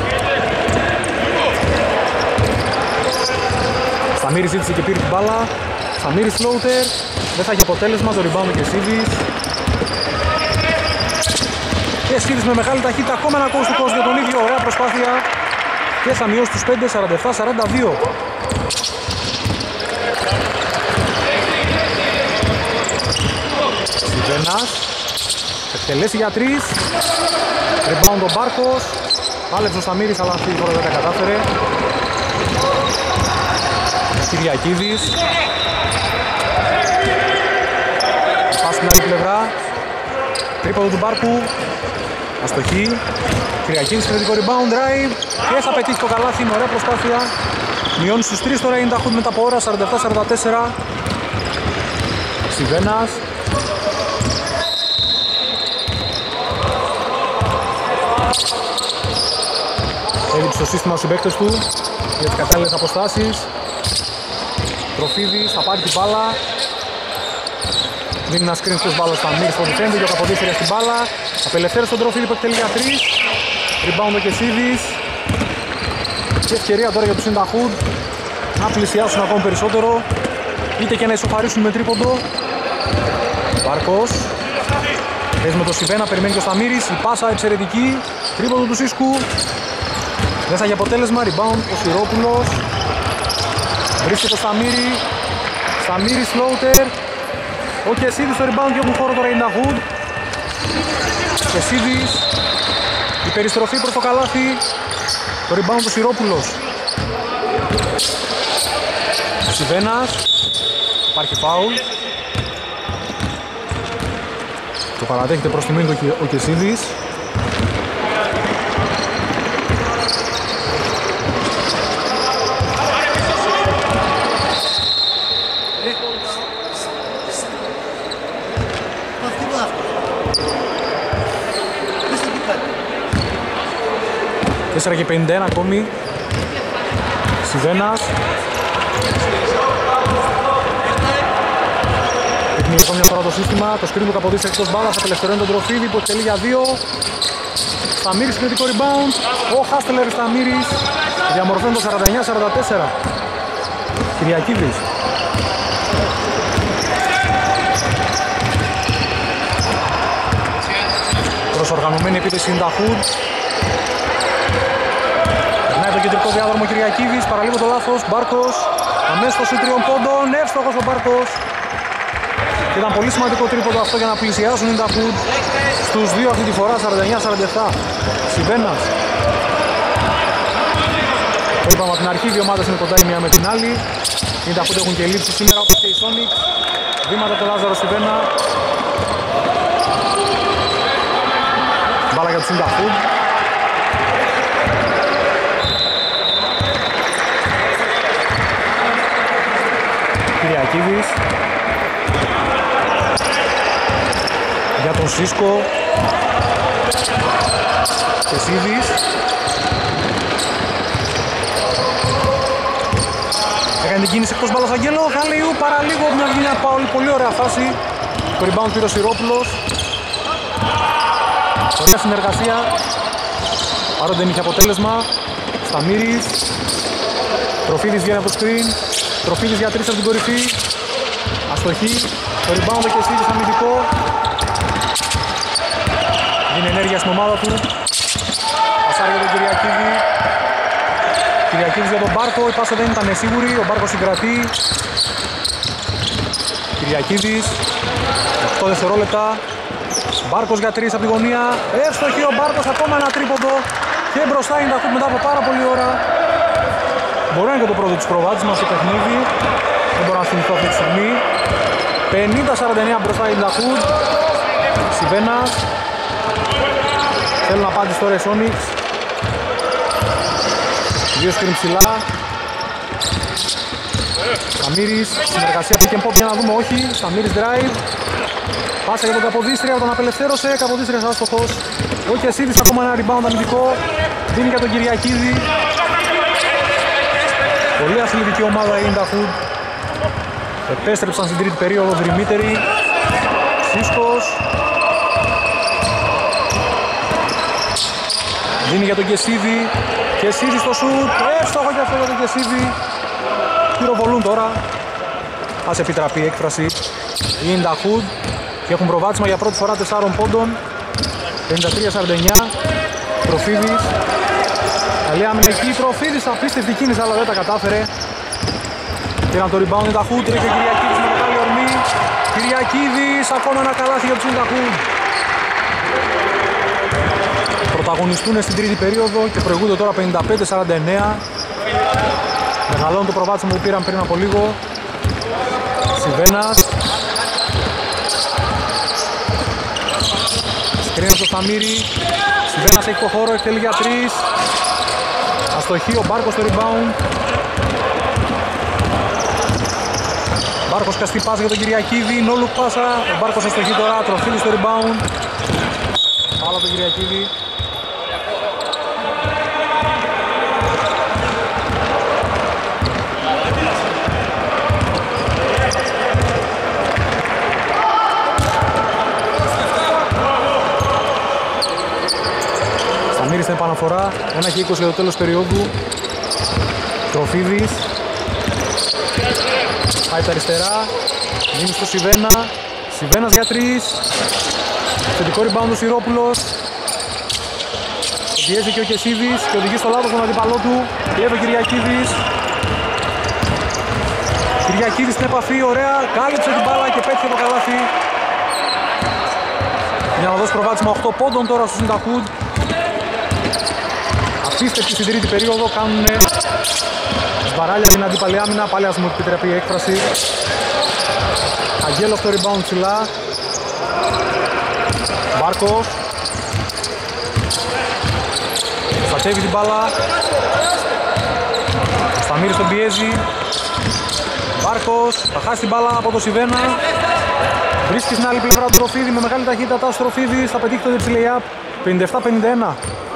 Σταμύρης ζήτησε και πήρε την μπάλα. Σταμύρης floater. Δεν θα έχει αποτέλεσμα. Το rebound και Σίδης. Και Σίδης με μεγάλη ταχύτητα. Ακόμα ένα κόστος για τον ίδιο. Ωραία προσπάθεια. Και θα μειώσει τους πέντε σαράντα επτά σαράντα δύο. Σιβένας. Εκτελέσει για τρεις. Rebound ο Μπάρκος. Πάλεψε ο Σταμύρης αλλά αυτή η φορά δεν τα κατάφερε. Κυριακίδης. Πας στην άλλη πλευρά. Τρίποδο του Μπάρκου. Αστοχή. Κυριακίδης κριτικό rebound drive. Και θα πετύχει το καλάθι. Είναι ωραία προσπάθεια. Μειώνει στους τρεις τώρα είναι τα χούντ μετά από ώρα. σαράντα επτά σαράντα τέσσερα. Σιβένας. Έδειξε το σύστημα στους συμπαίκτες του για τις κατάλληλες αποστάσεις. Τροφίδης θα πάρει την μπάλα. Δίνει ένα screen στους μπάλος στα μύρις στο defender και ο Καποδίστρια στην μπάλα. Απελευθέρωσε τον Τροφίδη που εκτελεί για τρεις. Rebound ο Κεσίδης. Και ευκαιρία τώρα για τους Σινταχούντ να πλησιάσουν ακόμη περισσότερο είτε και να ισοφαρίσουν με τρίποντο. Μπάρκος. Παίζει με το Σιβένα, περιμένει και ο Σταμύρης. Η πάσα εξαιρετική. Τρίποντο του Σίσκου. Μέσα για αποτέλεσμα. Rebound ο Σιρόπουλος. Βρίσκεται το Σταμύρη. Σταμύρης floater. Ο Κεσίδης στο rebound και έχουν χώρο τώρα η Νταχούντ. Κεσίδης. Η περιστροφή προς το καλάθι. Το rebound του Σιρόπουλος. Σιβένας. Υπάρχει φάουλ. Το παραδέχεται προς τη μήνυ ο Κεσίδης. τέσσερα και πενήντα ένα ακόμη. Σιβένας. Έχει ακόμη μια φορά το σύστημα. Το σκριν του Καποδίστρια εκτός μπάλας. Απελευθερώνει τον Τροφίδη που εκτελεί για δύο. Σταμύρης κριτικό rebound. Ο Χάστελερ Σταμύρης. Διαμορφώνει το σαράντα εννιά σαράντα τέσσερα. Κυριακίδης. Προσοργανωμένη επίθεση Νταχούντ. Περνάει το κεντρικό διάδρομο Κυριακίδης, παραλίγο το λάθος, Μπάρκος. Αμέσως στο τριών πόντων, εύστοχος ο Μπάρκος. Και ήταν πολύ σημαντικό τρίποντο αυτό για να πλησιάσουν οι Νταχούντ στους δύο αυτή τη φορά, σαράντα εννιά σαράντα επτά. Σιβένας. Το είπαμε από την αρχή, δύο ομάδες είναι κοντά η μία με την άλλη. Οι Νταχούντ έχουν και λήψη σήμερα όπως και οι Sonics. Βήματα το Λάζαρο Σιβένα. Μπάλα για τους Νταχούντ. Κυριακίδης. Για τον Σίσκο. Κεσίδης. Έκανε την κίνηση εκτός μπάλας Αγγέλο. Χαλιού παραλίγο μια μια πολύ, πολύ ωραία φάση. Το rebound πήρε ο Σιρόπουλος. Ωραία συνεργασία. Άρα δεν είχε αποτέλεσμα. Σταμύρης. Τροφίδης βγαίνει από το screen. Τροφίδης για τρεις από την κορυφή. Αστοχή. Το rebound και Κεσίδης αμυντικό. Δίνει ενέργεια στην ομάδα του. Πασάρει για τον Κυριακίδη. Κυριακίδης για τον Μπάρκο. Η πάσα δεν ήταν σίγουρη. Ο Μπάρκος συγκρατεί. Κυριακίδης. οκτώ δευτερόλεπτα. Μπάρκος για τρεις από τη γωνία. Εύστοχη ο Μπάρκος. Ακόμα ένα τρίποντο. Και μπροστά είναι τα Νταχούντ μετά από πάρα πολύ ώρα. Μπορεί να είναι και το πρώτο της προβάδισμα στο παιχνίδι. Δεν μπορώ να θυμηθώ αυτή τη στιγμή. πενήντα σαράντα εννιά μπροστά η Νταχούντ. Σιβένας. Θέλουν να πάτε τώρα οι Sonics. Δύο σκριν ψηλά. Σταμύρης. Συνεργασία pick and pop για να δούμε, όχι. Σταμύρης drive. Πάσα για τον Καποδίστρια, τον απελευθέρωσε. Καποδίστριας άστοχος. Ο Κεσίδης ακόμα ένα rebound αμυντικό. Δίνει για τον Κυριακίδη. Πολύ αθλητική ομάδα η Νταχούντ. Επέστρεψαν στην τρίτη περίοδο δρυμύτεροι. Σίσκος. Δίνει για τον Κεσίδη. Κεσίδη στο σουτ. Εύστοχο και αυτό για τον Κεσίδη. Πυροβολούν τώρα. Ας επιτραπεί η έκφραση. Η Νταχούντ. Και έχουν προβάδισμα για πρώτη φορά τεσσάρων πόντων. πενήντα τρία σαράντα εννιά. Τροφίδης. Καλή αμυντική. Τροφίδης. Απίστευτη κίνηση αλλά δεν τα κατάφερε. Πήραν το rebound η Νταχούντ. Τρέχει ο Κυριακίδης με μεγάλη ορμή. Κυριακίδης. Ακόμα ένα καλάθι για τους Νταχούντ. Πρωταγωνιστούν στην τρίτη περίοδο και προηγούνται τώρα πενήντα πέντε σαράντα εννέα. Μεγαλώνουν το προβάδισμα που πήραν πριν από λίγο. Σιβένας. Σκρίνει στο Σταμύρη. Σιβένας έχει το χώρο, εκτελεί για τρεις. Αστοχή ο Μπάρκος στο rebound. Μπάρκος καστή πάσα για τον Κυριακίδη. No look πάσα. Ο Μπάρκος αστοχή τώρα. Τροφίλη στο rebound. Άλλο τον Κυριακίδη. Σταμύρης στην επαναφορά. ένα και είκοσι για το τέλος περίοδου. Τροφίδης. Πάει τα αριστερά. Μείνει στο Σιβένα. Σιβένας για τρεις. Θετικό rebound ο Σιρόπουλος. Το πιέζει και ο Κεσίδης και οδηγεί στο λάθος τον αντίπαλό του. Κλέβει ο Κυριακίδης. Κυριακίδης στην επαφή, ωραία. Κάλυψε την μπάλα και πέτυχε το καλάθι. Για να δώσει προβάδισμα οκτώ πόντων τώρα στο Συνταχούντ. Απίστευτη στην τρίτη περίοδο, κάνουν σβαράλια την αντίπαλη άμυνα. Πάλι ας μου επιτρέπει η έκφραση. Αγγέλος το rebound ψηλά. Μπάρκος. Στατσεύει την μπάλα. Σταμύρης τον πιέζει. Μπάρκος, θα χάσει την μπάλα από το Σιβένα. Βρίσκει στην άλλη πλευρά του Τροφίδη με μεγάλη ταχύτητα. Τάσος Τροφίδης θα πετύχει το διψη lay-up. πενήντα επτά πενήντα ένα.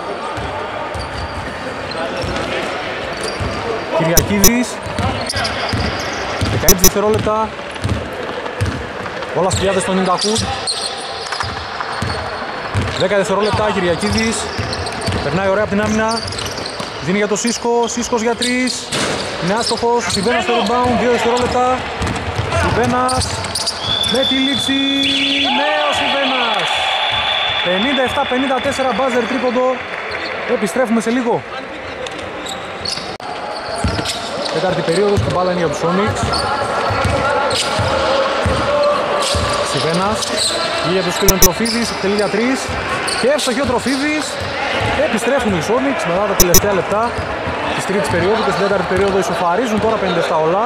Κυριακίδης. δεκαέξι δευτερόλεπτα. Όλα σκιάδες στον Ινταχούντ. δέκα δευτερόλεπτα. Κυριακίδης. Περνάει ωραία από την άμυνα. Δίνει για το Σίσκο. Σίσκος για τρεις. Είναι άστοχος. Σιβένας στο rebound. δύο δευτερόλεπτα. Σιβένας. Με τη λήξη. Νέος Σιβένας. πενήντα επτά πενήντα τέσσερα μπάζερ τρίποντο. Επιστρέφουμε σε λίγο. Τέταρτη περίοδος, την μπάλα είναι για τους Sonics. Σιβένας, για τους φίλους Τροφίδης, εκτελεί για τρεις. Και εύστοχη ο Τροφίδης. Επιστρέφουν οι Sonics μετά τα τελευταία λεπτά της τρίτης περίοδου και στην τέταρτη περίοδο ισοφαρίζουν τώρα πενήντα επτά όλα.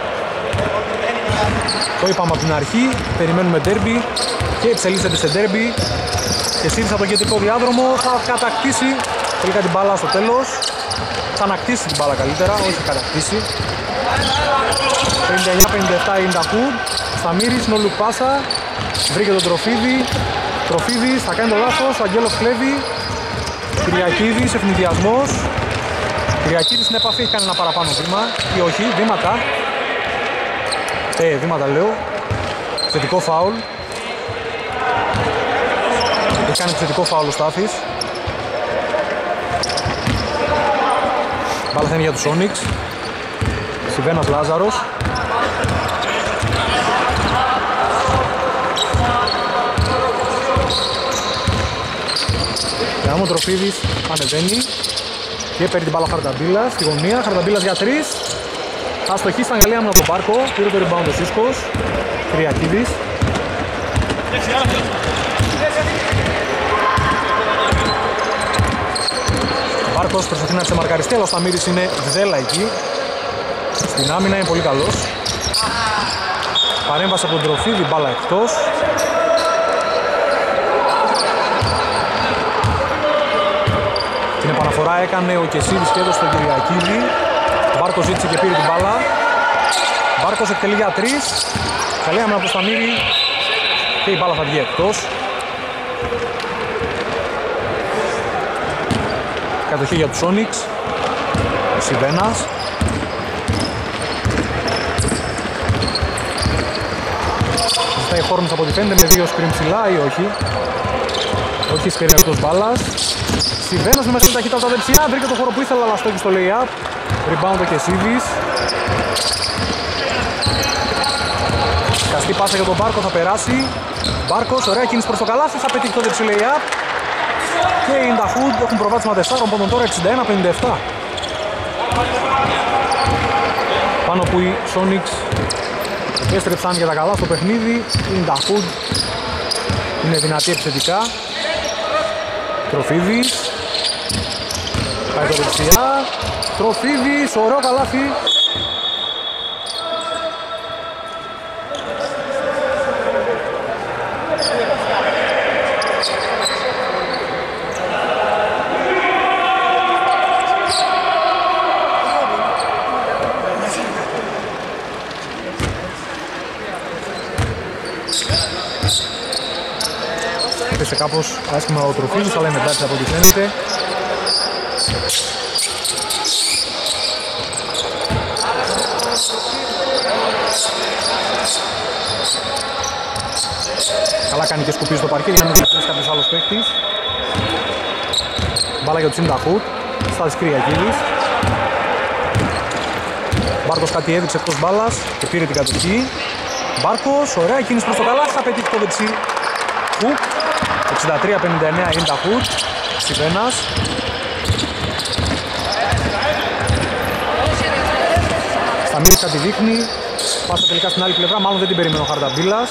Το είπαμε από την αρχή, περιμένουμε derby και εξελίσσεται σε derby. Και Σίρις από τον κεντρικό διάδρομο θα κατακτήσει τελικά την μπάλα στο τέλος. Θα ανακτήσει την μπάλα καλύτερα, όχι κατακτήσει. πενήντα εννιά πενήντα επτά η Ινταχούντ. Σταμύρης, no look πάσα. Βρήκε τον Τροφίδη. Τροφίδης θα κάνει το λάθος, ο Αγγέλος κλέβει. Κυριακίδης, ευνηδιασμός. Κυριακίδης στην επαφή, έχει κάνει ένα παραπάνω βήμα ή όχι, βήματα. Ε, βήματα λέω. Θετικό φάουλ. Έχει κάνει θετικό φάουλ ο Στάθης. Μπάλα θα είναι για τους Sonics. Σιβένας Λάζαρος. Γραμμό Τροφίδης ανεβαίνει και παίρνει την μπάλα Χαρταμπίλας στη γωνία. Χαρταμπίλας για τρεις. Θα στοχίσει στα Αγγαλία από τον Πάρκο. Πήρε το rebound ο Σίσκος. Κυριακίδης. Πάρκος προσπαθεί να ξεμαρκαριστεί, αλλά ο Σταμύρης είναι βδέλα εκεί. Στην άμυνα είναι πολύ καλός. Παρέμβαση από τον Τροφίδη, μπάλα εκτός. Την επαναφορά έκανε ο Κεσίδης και έδωσε στον Κυριακίδη. Ο Μπάρκος ζήτησε και πήρε την μπάλα. Μπάρκος εκτελεί για τρεις. Καλή άμυνα από τον Σταμύρη. Και η μπάλα θα βγει εκτός. Κατοχή για τους Sonics. Σιβένας. Ζητάει Χόρνης από τη φαίνεται με δύο σκριν ψηλά ή όχι. Όχι, σκριν εκτός μπάλας. Σιβένας με μεγάλη ταχύτητα από τα δεξιά. Βρήκε το χώρο που ήθελα, αλλά στόχει στο lay-up. Rebound ο Κεσίδης. Καστή πάσα για τον Μπάρκο, θα περάσει. Μπάρκος, ωραία κίνηση προς το καλάθι, θα πετύχει το δεξί lay-up. Και οι Ινταχούντ έχουν προβάδισμα τεσσάρων πόντων τώρα, εξήντα ένα πενήντα επτά. Πάνω που οι Sonics έστρεψαν για τα καλά στο παιχνίδι. Οι Ινταχούντ είναι δυνατοί επιθετικά. Τροφίδης. Πάει το δεξιά. Τροφίδης, ωραίο καλάθι. Έπεσε κάπως άσχημα ο Τροφίδης, αλλά είναι εντάξει από ό,τι φαίνεται. Καλά κάνει και σκουπίζει το παρκέ για να μην καθίσει κάποιος άλλος παίκτης. Μπάλα για το Ινταχούντ, Στάθης Κυριακίδης. Μπάρκος κάτι έδειξε εκτός μπάλας και πήρε την κατοχή. Μπάρκος, ωραία κίνηση προς το καλά, θα πετύχει το δεξί. Χουκ, εξήντα τρία πενήντα εννέα είναι τα Χουκ. Σιβένας. Σταμύρης θα τη δείχνει. Πάσα τελικά στην άλλη πλευρά, μάλλον δεν την περίμενε ο Χαρταμπίλας.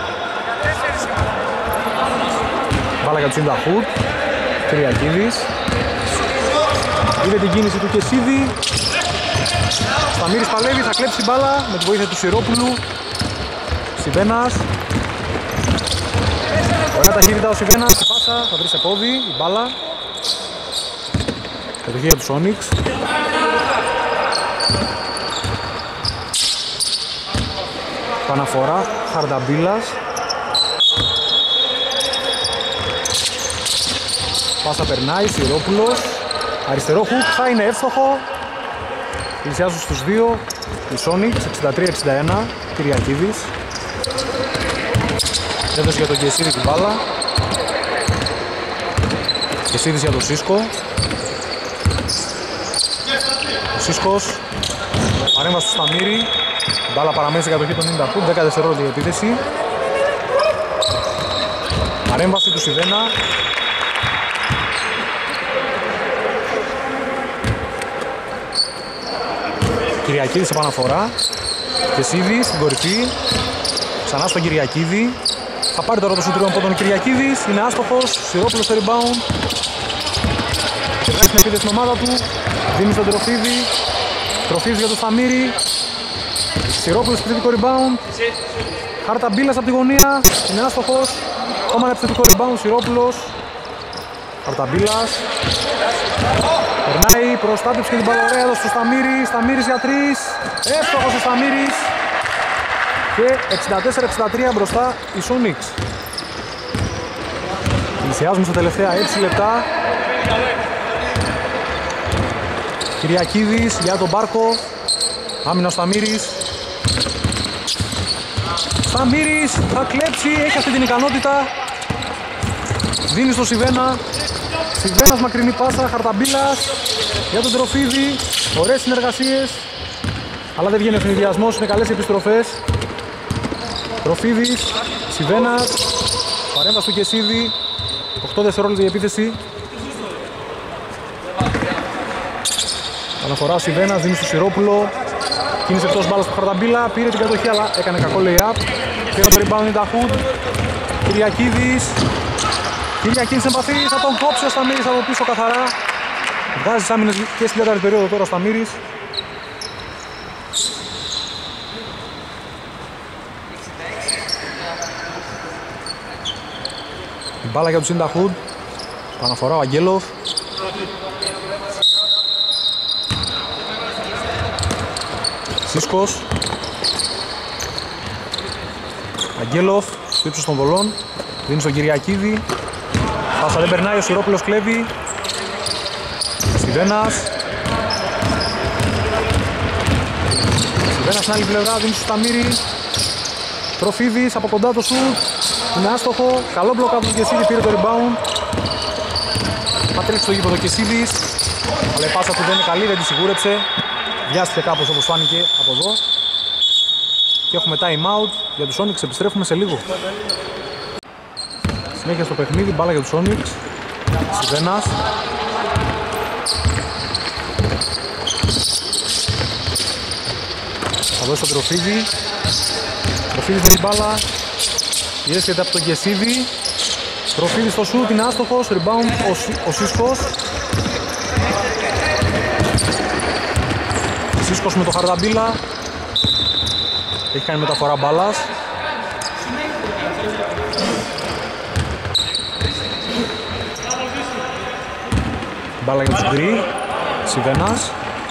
Βάλα για τους είναι τα Χουκ. Κυριακίδης. Είδε την κίνηση του Κεσίδη. Σταμύρης παλεύει, θα κλέψει μπάλα με τη βοήθεια του Σιρόπουλου. Σιβένας. Ωραία ταχύτητα ο Σιβένας, η πάσα, θα βρει σε πόδι, η μπάλα. Κατοχή για τους Όνιξ. Παναφορά, Χαρνταμπίλας. Πάσα περνάει, Σιρόπουλος. Αριστερό χουκ, θα είναι εύστοχο. Πλησιάζουν στους δύο, οι Sonics, εξήντα τρία εξήντα ένα, Κυριακίδης. Έδωσε για τον Κεσίδη την μπάλα. Κεσίδης για τον Σίσκο. Ο Σίσκος, παρέμβαση του Σταμύρη. Μπάλα παραμένει σε κατοχή των ενενήντα φουτ, δέκα δευτερόλεπτα η επίθεση. Παρέμβαση του Σιβένα. Κυριακίδη σε επαναφορά. Κεσίδη στην κορυφή. Ξανά στον Κυριακίδη. Θα πάρει τώρα το σου τριών πόντων ο Κυριακίδης. Είναι άστοχος. Σιρόπουλος στο rebound. Περνάει στην επίθεση στην ομάδα του. Δίνει στον Τροφίδη. Τροφίδης για το Σταμύρη. Σιρόπουλος στο επιθετικό rebound. Χαρταμπίλας από τη γωνία. Είναι άστοχος. Ακόμα ένα επιθετικό rebound. Σιρόπουλος. Χαρταμπίλας. Περνάει, προστάτευσε και την μπάλα, ωραία, έδωσε στο Σταμύρη. Σταμύρης για τρεις. Εύστοχος ο Σταμύρης. Και εξήντα τέσσερα εξήντα τρία μπροστά οι Sonics. Πλησιάζουμε στα τελευταία έξι λεπτά. Κυριακίδης για τον Μπάρκο. Άμυνα ο Σταμύρης. Σταμύρης θα κλέψει, έχει αυτή την ικανότητα. Δίνει στο Σιβένα. Σιβένας μακρινή πάσα, Χαρταμπίλας για τον Τροφίδη. Ωραίες συνεργασίες, αλλά δεν βγαίνει ο συνδυασμός, είναι καλές οι επιστροφές. Τροφίδης, Σιβένας, παρέμβαση του Κεσίδη. οκτώ δευτερόλεπτα η επίθεση. Αναφορά ο Σιβένας, δίνει στο Σιρόπουλο. Κίνησε εκτός μπάλας του Χαρταμπίλα, πήρε την κατοχή αλλά έκανε κακό lay-up. Πήρε το rebound τα Hood. Κυριακίδης. Κυριακίδης εμπαθή, θα τον κόψει ο Σταμύρης από πίσω καθαρά. Βγάζει τις άμυνες και στην τέταρτη περίοδο τώρα ο Σταμύρης. Η μπάλα για τους Σίντα Hood. Παναφορά ο Αγγέλοφ. Σίσκος. Αγγέλοφ, στο ύψος των βολών. Δίνει στον Κυριακίδη. Πάσα δεν περνάει, ο Σιρόπουλος κλέβει. Σιβένας. Σιβένας στην άλλη πλευρά, δίνει στο Σταμύρη. Τροφίδης από κοντά το σουτ. Είναι άστοχο. Καλό μπλοκ από τον Κεσίδη, πήρε το rebound. Θα τρέξει στο γήπεδο Κεσίδης. Αλλά η πάσα του δεν είναι καλή, δεν τη σιγούρεψε. Βιάστηκε κάπως όπως φάνηκε από εδώ. Και έχουμε time out για τους Sonics, επιστρέφουμε σε λίγο. Συνέχεια στο παιχνίδι, μπάλα για τους Sonics. Σιβένας. Θα δώσει τον Τροφίδη. Τροφίδης με την μπάλα. Γυρέσκεται από τον Κεσίδη. Τροφίδης στο σουτ, είναι άστοχος. Rebound ο, Σι, ο Σίσκος. Σίσκος με το Χαρδαμπίλα. Έχει κάνει μεταφορά μπάλας. Μπάλα για τους Γκρι. Σιβένας.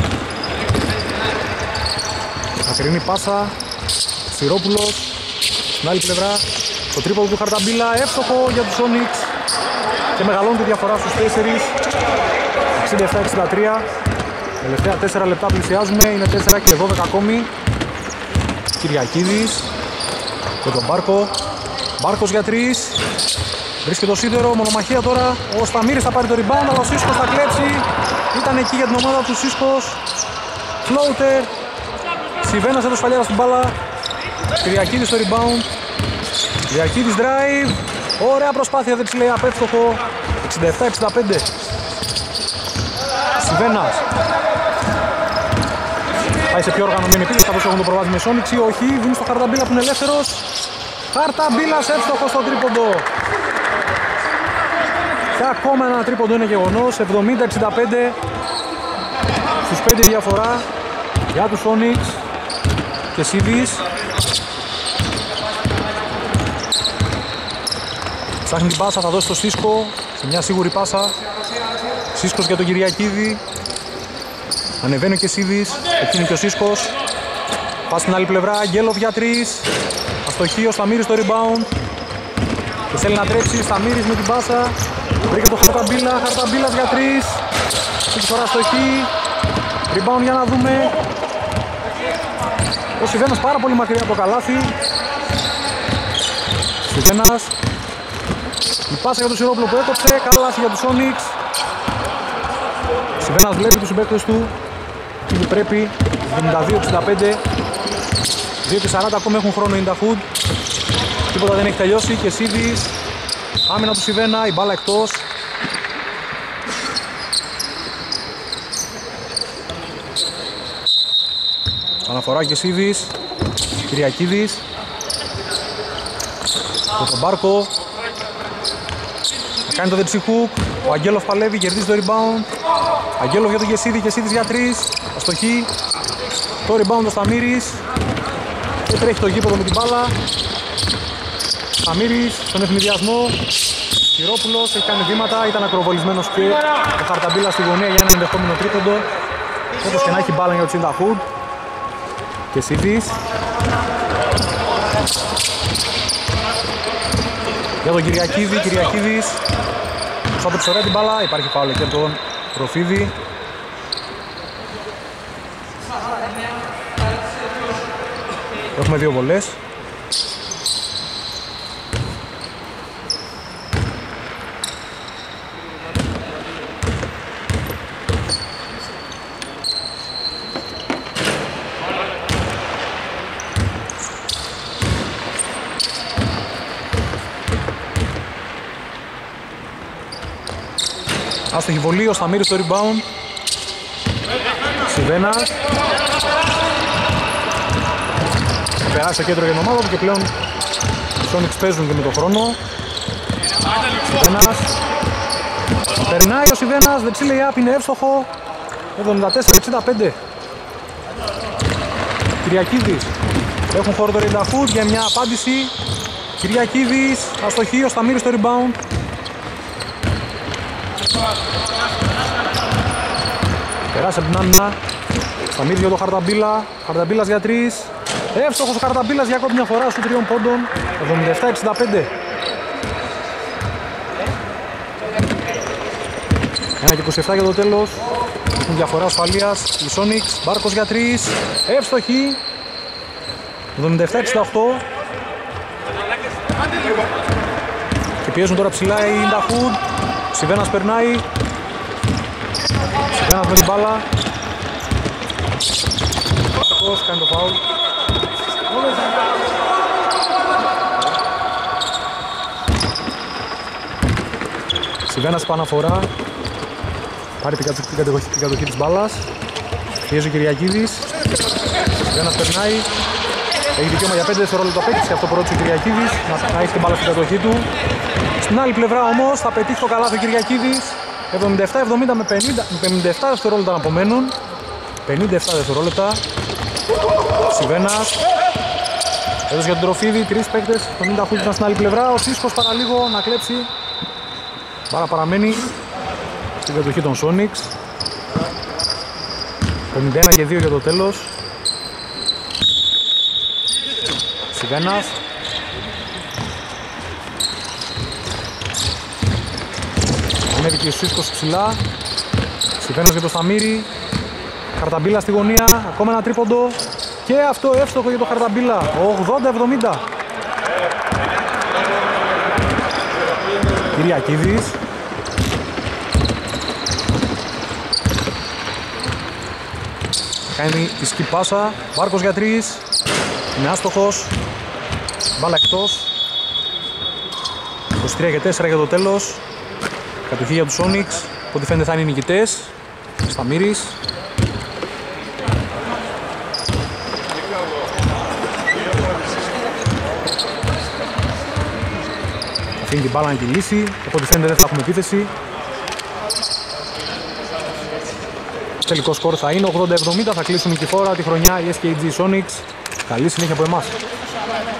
Ακρινή πάσα. Σιρόπουλος. Στην άλλη πλευρά το τρίποδο του Χαρταμπίλα. Εύστοχο για τους Sonics. Και μεγαλώνει τη διαφορά στους τέσσερις. εξήντα επτά εξήντα τρία. Τελευταία τέσσερα λεπτά πλησιάζουμε. Είναι τέσσερα και δώδεκα ακόμη. Κυριακίδης. Και τον Μπάρκο. Μπάρκος για τρεις. Βρίσκει το σίδερο, μονομαχία τώρα. Ο Σταμύρης θα πάρει το rebound, αλλά ο Σίσκος θα κλέψει. Ήταν εκεί για την ομάδα του Σίσκος. Floater. Σιβένας έδωσε παλιάρα στην μπάλα. Κυριακίδης στο rebound. Κυριακίδης drive. Ωραία προσπάθεια δεξιλέα, απέφτωχο. εξήντα επτά εξήντα πέντε. Σιβένας. Πάει σε πιο οργανωμένη επίθεση, καθώς έχουν το προβάδι με Sonics ή όχι. Δίνει στο Χαρταμπίλα που είναι ελεύθερος. Χαρταμπίλας εύστοχος στο τρίποντο. Και ακόμα ένα τρίποντο είναι γεγονός. εβδομήντα εξήντα πέντε. Στους πέντε διαφορά για τους Sonics και Σίβης. Ψάχνει την πάσα, θα δώσει στο Σίσκο. Σε μια σίγουρη πάσα. Σίσκος για τον Κυριακίδη. Ανεβαίνει και Σίβης. Εκείνη και ο Σίσκος. Πας στην άλλη πλευρά. Γκέλοφ για τρεις. Αστοχή ο Σταμύρης στο rebound. Και θέλει να τρέψει. Σταμύρης με την πάσα. Βρήκε το Χαρταμπίλα. Χαρταμπίλας για τρεις. Εκεί φορά αστοχή. Rebound για να δούμε. Ο Σιβένας πάρα πολύ μακριά από το καλάθι. Σιβένας. Η πάσα για τον Σιρόπουλο που έκοψε. Καλάθι για τους Sonics. Σιβένας βλέπει τους συμπαίκτες του εκεί που πρέπει. εβδομήντα δύο εξήντα πέντε. δύο και σαράντα ακόμα έχουν χρόνο in the hood. Τίποτα δεν έχει τελειώσει και Σίβης. Άμυνα του Σιβένα, η μπάλα εκτός. Αναφορά και Σίβης. Κυριακίδης. Το τον Μπάρκο. Κάνει το δεξί hook. Ο Αγγέλοφ παλεύει, κερδίζει το rebound. Αγγέλοφ για τον Γεσίδη, Γεσίδης για τρεις. Αστοχή. Το rebound ο Σταμύρης. Και τρέχει το γήπεδο με την μπάλα. Σταμύρης στον ευνηδιασμό. Κυρόπουλος έχει κάνει βήματα, ήταν ακροβολισμένος και ο Χαρταμπίλας στη γωνία για ένα ενδεχόμενο τρίποντο. Όπως και να έχει μπάλα για το in the hood. Και Σίβης. Για τον Κυριακίδη, Κυριακίδης. Τους άπαιξε ωραία την μπάλα, υπάρχει φάουλ και τον Προφίδη. Έχουμε δύο βολές. Άστοχη βολή, ο Σταμύρης στο rebound. Σιβένας. Περάσει στο κέντρο για την ομάδα του και πλέον οι Sonics παίζουν και με τον χρόνο. Σιβένας. Περνάει ο Σιβένας, δεξί lay-up είναι εύστοχο. εβδομήντα τέσσερα εξήντα πέντε. Κυριακίδης. Έχουν χώρο το Ρινταχούτ για μια απάντηση. Κυριακίδης, αστοχή, ο Σταμύρης στο rebound. Περάσει από την άμυνα. Σταμύρης για το Χαρταμπίλα. Χαρταμπίλας για τρεις. Εύστοχος ο Χαρταμπίλας για ακόμη μια φορά σου τριών πόντων. εβδομήντα επτά εξήντα πέντε. ένα και είκοσι επτά για το τέλος. Έχουν διαφορά ασφαλείας. Οι Sonics. Μπάρκος για τρεις. Εύστοχη. εβδομήντα επτά εξήντα οκτώ. Και πιέζουν τώρα ψηλά οι Νταχούντ. Σιβένας περνάει. Σιβένας με την μπάλα. Μπάρκος κάνει το φάουλ. Σιβένας επαναφορά. Πάρει την κατοχή της μπάλας. Πιέζει ο Κυριακίδης. Σιβένας περνάει. Έχει δικαίωμα για πέντε δευτερόλεπτα παίκτης και αυτό που ρώτησε ο Κυριακίδης. Να, να έχει την μπάλα στην κατοχή του. Στην άλλη πλευρά όμως θα πετύχει το καλάθι ο Κυριακίδης. εβδομήντα επτά εβδομήντα με πενήντα επτά δευτερόλεπτα να απομένουν. πενήντα επτά δευτερόλεπτα. Σιβένας. Έδωσε για τον Τροφίδη. Τρεις παίκτες. Το Νίντα Χούτ ήταν στην άλλη πλευρά. Ο Σίσκος παραλίγο να κλέψει. Μπάλα παραμένει στην κατοχή των Sonics. πενήντα ένα και δύο για το τέλος. Σιβένας. Ανέβηκε ο Σίσκος ψηλά. Σιβένας για το Σταμύρη. Χαρταμπίλα στη γωνία. Ακόμα ένα τρίποντο. Και αυτό εύστοχο για το Χαρταμπίλα. ογδόντα εβδομήντα. Κυριακίδης. Κάνει τη σκι πάσα. Βάρκος για τρεις. Είναι άστοχος. Μπάλα εκτός. είκοσι τρία και τέσσερα για το τέλος. Κατοχή για τους Sonics. Από ό,τι φαίνεται θα είναι οι νικητές. Σταμύρης. Αφήνει την μπάλα να κυλήσει. Από ό,τι φαίνεται δεν θα έχουμε επίθεση. Τελικό σκορ θα είναι ογδόντα εβδομήντα. Θα κλείσουν νικηφόρα τη χρονιά οι ες κέι τζι Sonics. Καλή συνέχεια από εμάς.